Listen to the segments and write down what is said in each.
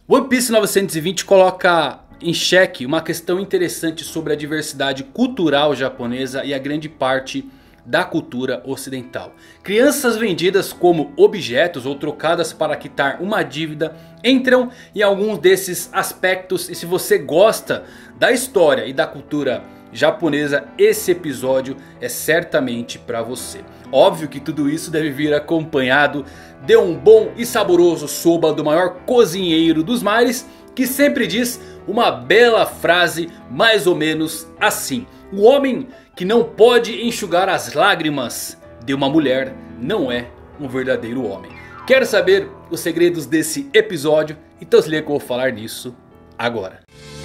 One Piece 920 coloca em xeque uma questão interessante sobre a diversidade cultural japonesa e a grande parte da cultura ocidental. Crianças vendidas como objetos ou trocadas para quitar uma dívida entram em alguns desses aspectos. E se você gosta da história e da cultura japonesa, esse episódio é certamente para você. Óbvio que tudo isso deve vir acompanhado de um bom e saboroso soba do maior cozinheiro dos mares, que sempre diz uma bela frase mais ou menos assim: o homem que não pode enxugar as lágrimas de uma mulher não é um verdadeiro homem. Quer saber os segredos desse episódio? Então se liga que eu vou falar nisso agora.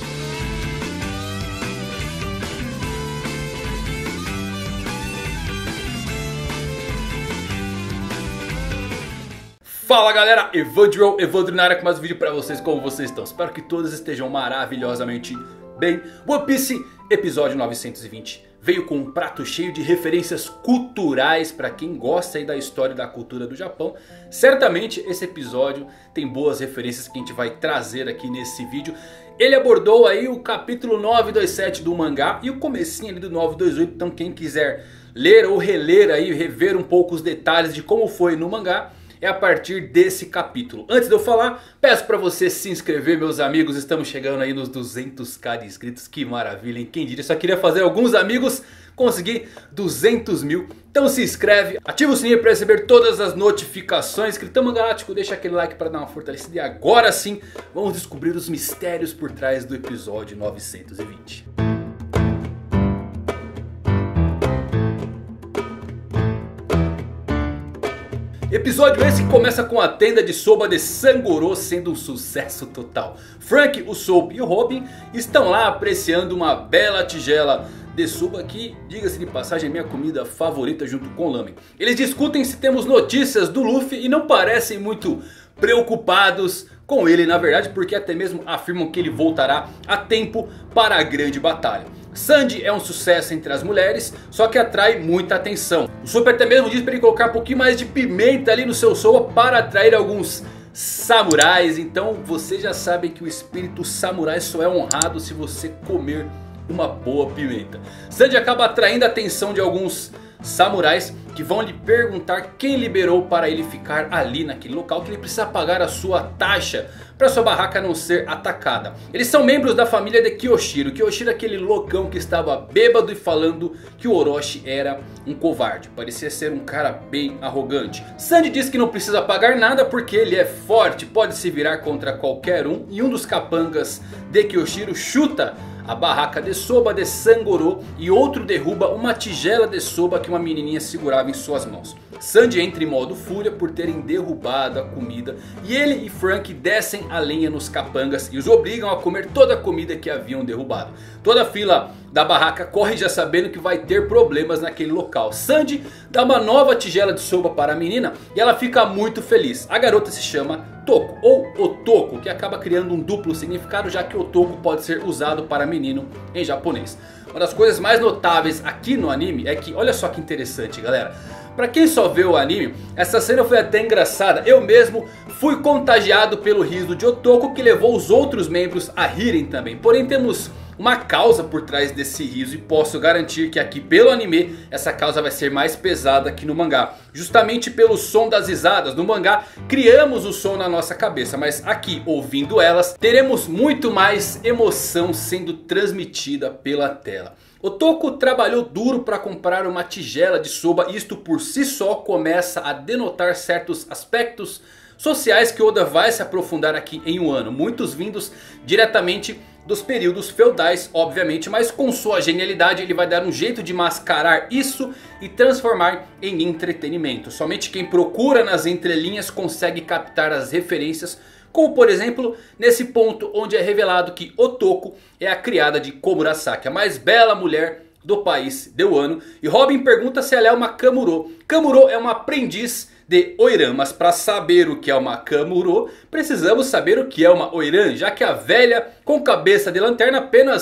Fala galera, Evandro na área com mais um vídeo pra vocês. Como vocês estão? Espero que todos estejam maravilhosamente bem. One Piece episódio 920 veio com um prato cheio de referências culturais para quem gosta aí da história e da cultura do Japão. Certamente esse episódio tem boas referências que a gente vai trazer aqui nesse vídeo. Ele abordou aí o capítulo 927 do mangá e o comecinho ali do 928. Então quem quiser ler ou reler aí, rever um pouco os detalhes de como foi no mangá, é a partir desse capítulo. Antes de eu falar, peço para você se inscrever, meus amigos. Estamos chegando aí nos 200k de inscritos. Que maravilha, hein? Quem diria? Só queria fazer alguns amigos, conseguir 200 mil. Então se inscreve, ativa o sininho para receber todas as notificações. Capitão Galáctico, deixa aquele like para dar uma fortalecida. E agora sim, vamos descobrir os mistérios por trás do episódio 920. Episódio esse que começa com a tenda de soba de Sangoru sendo um sucesso total. Frank, o Soap e o Robin estão lá apreciando uma bela tigela de soba que, diga-se de passagem, é minha comida favorita junto com o lamen. Eles discutem se temos notícias do Luffy e não parecem muito preocupados com ele, na verdade, porque até mesmo afirmam que ele voltará a tempo para a grande batalha. Sandy é um sucesso entre as mulheres, só que atrai muita atenção. O Super até mesmo diz para ele colocar um pouquinho mais de pimenta ali no seu soba para atrair alguns samurais. Então você já sabe que o espírito samurai só é honrado se você comer uma boa pimenta. Sandy acaba atraindo a atenção de alguns samurais que vão lhe perguntar quem liberou para ele ficar ali naquele local, que ele precisa pagar a sua taxa para sua barraca não ser atacada. Eles são membros da família de Kyoshiro. Kyoshiro é aquele loucão que estava bêbado e falando que o Orochi era um covarde. Parecia ser um cara bem arrogante. Sandy diz que não precisa pagar nada porque ele é forte, pode se virar contra qualquer um. E um dos capangas de Kyoshiro chuta a barraca de soba de Sangoru e outro derruba uma tigela de soba que uma menininha segurava em suas mãos. Sandy entra em modo fúria por terem derrubado a comida e ele e Frank descem a lenha nos capangas e os obrigam a comer toda a comida que haviam derrubado. Toda a fila da barraca corre já sabendo que vai ter problemas naquele local. Sandy dá uma nova tigela de soba para a menina e ela fica muito feliz. A garota se chama Toko ou Otoko, que acaba criando um duplo significado, já que Otoko pode ser usado para menino em japonês. Uma das coisas mais notáveis aqui no anime é que, olha só que interessante galera, pra quem só vê o anime, essa cena foi até engraçada. Eu mesmo fui contagiado pelo riso de Otoko, que levou os outros membros a rirem também. Porém temos uma causa por trás desse riso e posso garantir que aqui pelo anime essa causa vai ser mais pesada que no mangá. Justamente pelo som das risadas. No mangá criamos o som na nossa cabeça, mas aqui ouvindo elas teremos muito mais emoção sendo transmitida pela tela. Otoko trabalhou duro para comprar uma tigela de soba. Isto por si só começa a denotar certos aspectos sociais que Oda vai se aprofundar aqui em Wano. Muitos vindos diretamente dos períodos feudais, obviamente, mas com sua genialidade ele vai dar um jeito de mascarar isso e transformar em entretenimento. Somente quem procura nas entrelinhas consegue captar as referências, como por exemplo nesse ponto onde é revelado que Otoko é a criada de Komurasaki, a mais bela mulher do país de Wano. E Robin pergunta se ela é uma Kamuro. Kamuro é uma aprendiz de Oiran, mas para saber o que é uma Kamuro, precisamos saber o que é uma Oiran, já que a velha com cabeça de lanterna apenas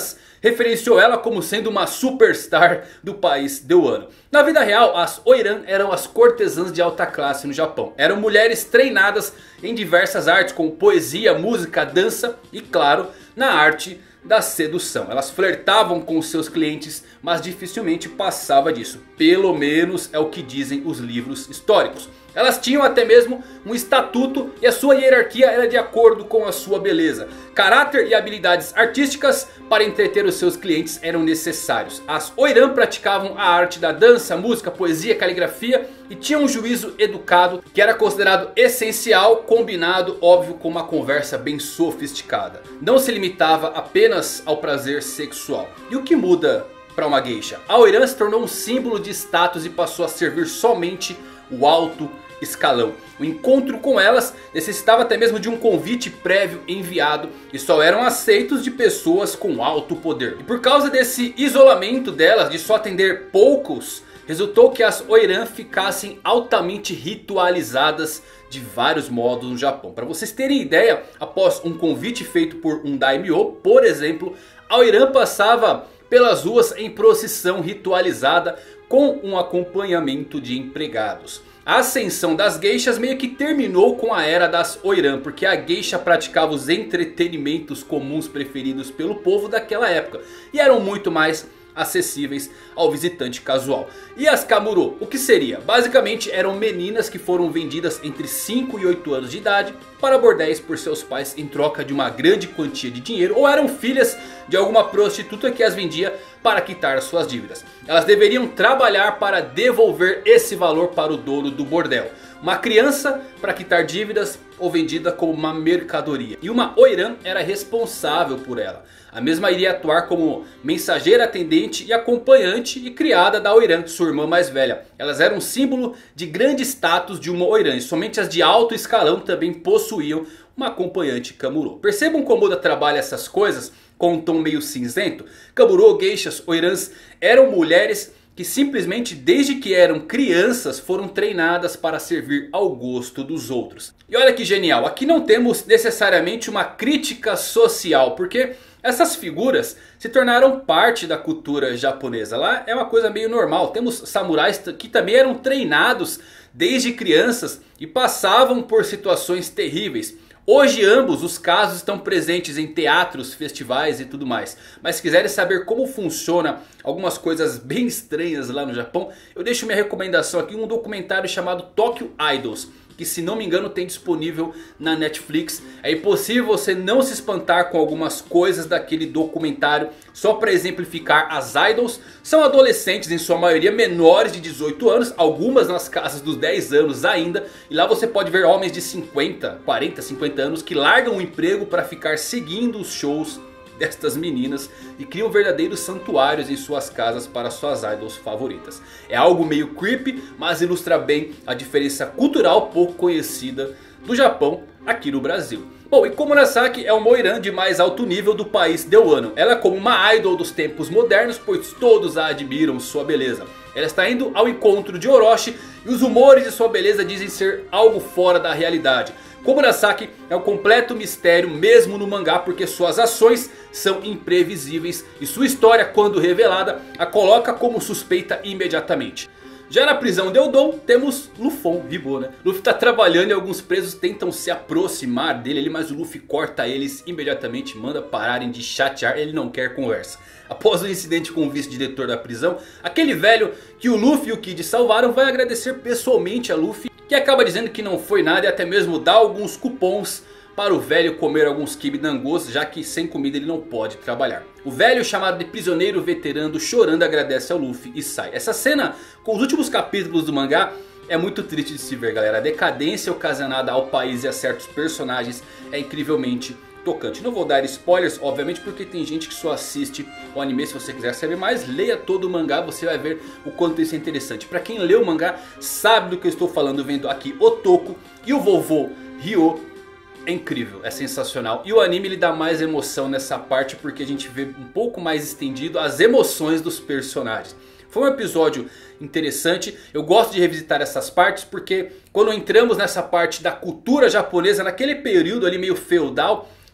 referenciou ela como sendo uma superstar do país de Wano. Na vida real, as Oiran eram as cortesãs de alta classe no Japão. Eram mulheres treinadas em diversas artes como poesia, música, dança e claro, na arte da sedução. Elas flertavam com os seus clientes, mas dificilmente passava disso. Pelo menos é o que dizem os livros históricos. Elas tinham até mesmo um estatuto e a sua hierarquia era de acordo com a sua beleza. Caráter e habilidades artísticas para entreter os seus clientes eram necessários. As Oiran praticavam a arte da dança, música, poesia, caligrafia e tinham um juízo educado que era considerado essencial, combinado, óbvio, com uma conversa bem sofisticada. Não se limitava apenas ao prazer sexual. E o que muda para uma geisha? A Oiran se tornou um símbolo de status e passou a servir somente o alto escalão. O encontro com elas necessitava até mesmo de um convite prévio enviado e só eram aceitos de pessoas com alto poder. E por causa desse isolamento delas, de só atender poucos, resultou que as Oiran ficassem altamente ritualizadas de vários modos no Japão. Para vocês terem ideia, após um convite feito por um daimyo, por exemplo, a Oiran passava pelas ruas em procissão ritualizada com um acompanhamento de empregados. A ascensão das geishas meio que terminou com a era das Oiran, porque a geisha praticava os entretenimentos comuns preferidos pelo povo daquela época e eram muito mais acessíveis ao visitante casual. E as Kamuro, o que seria? Basicamente eram meninas que foram vendidas entre 5 e 8 anos de idade para bordéis por seus pais em troca de uma grande quantia de dinheiro, ou eram filhas de alguma prostituta que as vendia para quitar suas dívidas. Elas deveriam trabalhar para devolver esse valor para o dono do bordel. Uma criança para quitar dívidas ou vendida como uma mercadoria. E uma Oiran era responsável por ela. A mesma iria atuar como mensageira, atendente e acompanhante e criada da Oiran, sua irmã mais velha. Elas eram um símbolo de grande status de uma Oiran. E somente as de alto escalão também possuíam uma acompanhante Kamuro. Percebam como Oda trabalha essas coisas com um tom meio cinzento? Kamuro, geishas, Oirans eram mulheres que simplesmente desde que eram crianças foram treinadas para servir ao gosto dos outros. E olha que genial, aqui não temos necessariamente uma crítica social, porque essas figuras se tornaram parte da cultura japonesa. Lá é uma coisa meio normal. Temos samurais que também eram treinados desde crianças e passavam por situações terríveis. Hoje ambos os casos estão presentes em teatros, festivais e tudo mais. Mas se quiserem saber como funciona algumas coisas bem estranhas lá no Japão, eu deixo minha recomendação aqui, um documentário chamado Tokyo Idols, que se não me engano tem disponível na Netflix. É impossível você não se espantar com algumas coisas daquele documentário. Só para exemplificar, as idols são adolescentes, em sua maioria menores de 18 anos. Algumas nas casas dos 10 anos ainda. E lá você pode ver homens de 50, 40, 50 anos que largam o emprego para ficar seguindo os shows destas meninas e criam verdadeiros santuários em suas casas para suas idols favoritas. É algo meio creepy, mas ilustra bem a diferença cultural pouco conhecida do Japão aqui no Brasil. Bom, e Komurasaki é uma Oiran de mais alto nível do país de Wano. Ela é como uma idol dos tempos modernos, pois todos a admiram sua beleza. Ela está indo ao encontro de Orochi e os rumores de sua beleza dizem ser algo fora da realidade. Komurasaki é um completo mistério mesmo no mangá, porque suas ações são imprevisíveis e sua história, quando revelada, a coloca como suspeita imediatamente. Já na prisão de Eudon temos Lufon, Ribô, né? Luffy está trabalhando e alguns presos tentam se aproximar dele, mas o Luffy corta eles imediatamente, manda pararem de chatear, ele não quer conversa. Após o incidente com o vice-diretor da prisão, aquele velho que o Luffy e o Kid salvaram vai agradecer pessoalmente a Luffy, que acaba dizendo que não foi nada e até mesmo dá alguns cupons para o velho comer alguns kibidangos, já que sem comida ele não pode trabalhar. O velho, chamado de prisioneiro veterano, chorando agradece ao Luffy e sai. Essa cena com os últimos capítulos do mangá é muito triste de se ver, galera. A decadência ocasionada ao país e a certos personagens é incrivelmente tocante. Não vou dar spoilers, obviamente, porque tem gente que só assiste o anime. Se você quiser saber mais, leia todo o mangá, você vai ver o quanto isso é interessante. Pra quem leu o mangá, sabe do que eu estou falando, vendo aqui Otoko e o vovô Ryo. É incrível, é sensacional. E o anime ele dá mais emoção nessa parte, porque a gente vê um pouco mais estendido as emoções dos personagens. Foi um episódio interessante. Eu gosto de revisitar essas partes, porque quando entramos nessa parte da cultura japonesa, naquele período ali meio feudal,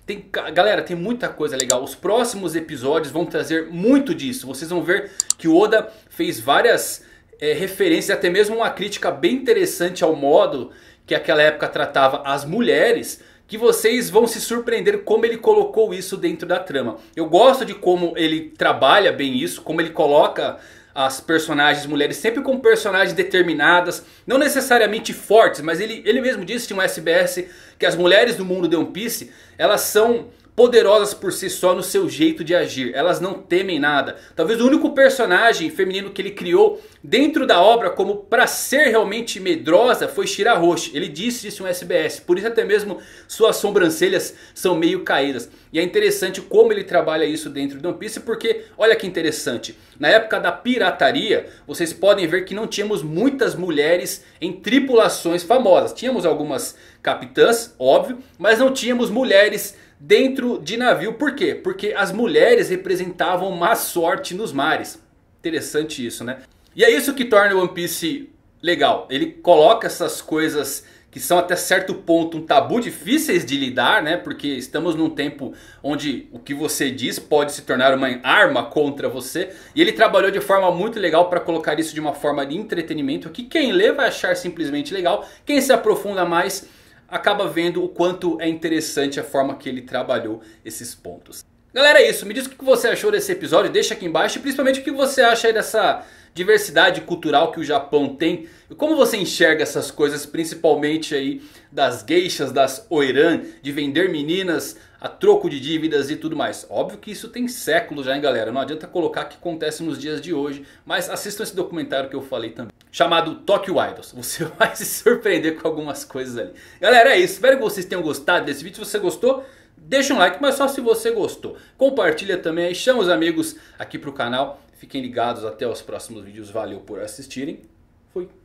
Galera, tem muita coisa legal. Os próximos episódios vão trazer muito disso. Vocês vão ver que o Oda fez várias referências, até mesmo uma crítica bem interessante ao modo que aquela época tratava as mulheres, que vocês vão se surpreender como ele colocou isso dentro da trama. Eu gosto de como ele trabalha bem isso, como ele coloca as personagens mulheres sempre como personagens determinadas, não necessariamente fortes, mas ele mesmo disse em um SBS que as mulheres do mundo de One Piece, elas são poderosas por si só no seu jeito de agir. Elas não temem nada. Talvez o único personagem feminino que ele criou dentro da obra como para ser realmente medrosa foi Shirahoshi. Ele disse isso em um SBS. Por isso até mesmo suas sobrancelhas são meio caídas. E é interessante como ele trabalha isso dentro do One Piece, porque olha que interessante. Na época da pirataria, vocês podem ver que não tínhamos muitas mulheres em tripulações famosas. Tínhamos algumas capitãs, óbvio, mas não tínhamos mulheres dentro de navio. Por quê? Porque as mulheres representavam má sorte nos mares. Interessante isso, né? E é isso que torna o One Piece legal. Ele coloca essas coisas que são até certo ponto um tabu, difíceis de lidar, né? Porque estamos num tempo onde o que você diz pode se tornar uma arma contra você. E ele trabalhou de forma muito legal para colocar isso de uma forma de entretenimento, que quem lê vai achar simplesmente legal. Quem se aprofunda mais acaba vendo o quanto é interessante a forma que ele trabalhou esses pontos. Galera, é isso. Me diz o que você achou desse episódio. Deixa aqui embaixo. E principalmente o que você acha aí dessa diversidade cultural que o Japão tem. E como você enxerga essas coisas, principalmente aí das geishas, das oiran, de vender meninas a troco de dívidas e tudo mais. Óbvio que isso tem séculos já, hein, galera. Não adianta colocar que acontece nos dias de hoje. Mas assistam esse documentário que eu falei também, chamado Tokyo Idols. Você vai se surpreender com algumas coisas ali. Galera, é isso. Espero que vocês tenham gostado desse vídeo. Se você gostou, deixa um like, mas só se você gostou. Compartilha também aí, chama os amigos aqui pro canal. Fiquem ligados até os próximos vídeos. Valeu por assistirem. Fui.